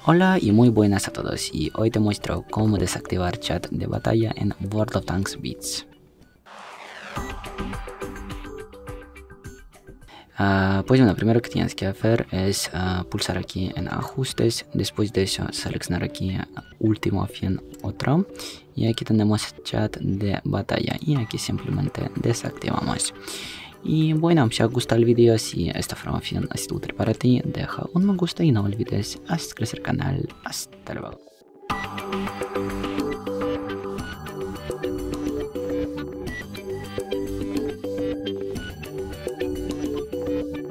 Hola y muy buenas a todos, y hoy te muestro cómo desactivar chat de batalla en World of Tanks Beats. Pues bueno, primero que tienes que hacer es pulsar aquí en ajustes, después de eso seleccionar aquí última opción otra, y aquí tenemos chat de batalla y aquí simplemente desactivamos. Y bueno, si os gusta el vídeo, si esta información ha sido útil para ti, deja un me gusta y no olvides suscribirse al canal. Hasta luego.